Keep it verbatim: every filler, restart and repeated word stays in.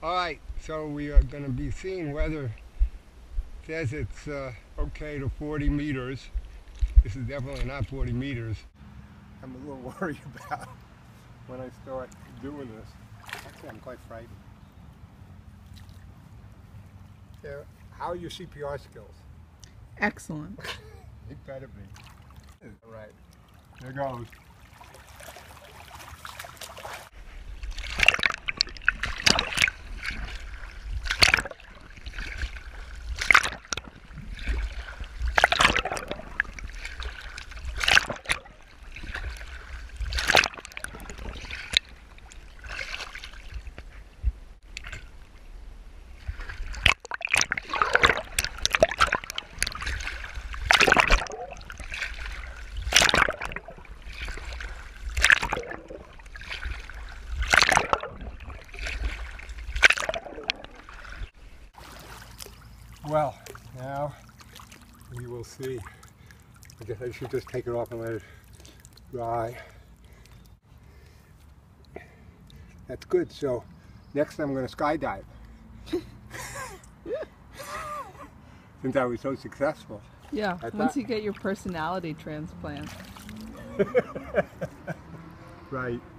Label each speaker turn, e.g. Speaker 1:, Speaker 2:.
Speaker 1: All right, so we are going to be seeing whether it says it's uh, okay to forty meters. This is definitely not forty meters. I'm a little worried about when I start doing this. Actually, I'm quite frightened. Yeah, how are your C P R skills?
Speaker 2: Excellent.
Speaker 1: It better be. All right, there goes. Well, now we will see. I guess I should just take it off and let it dry. That's good. So next I'm going to skydive. Since I was so successful.
Speaker 2: Yeah,
Speaker 1: I
Speaker 2: once
Speaker 1: thought...
Speaker 2: you get your personality transplant.
Speaker 1: Right.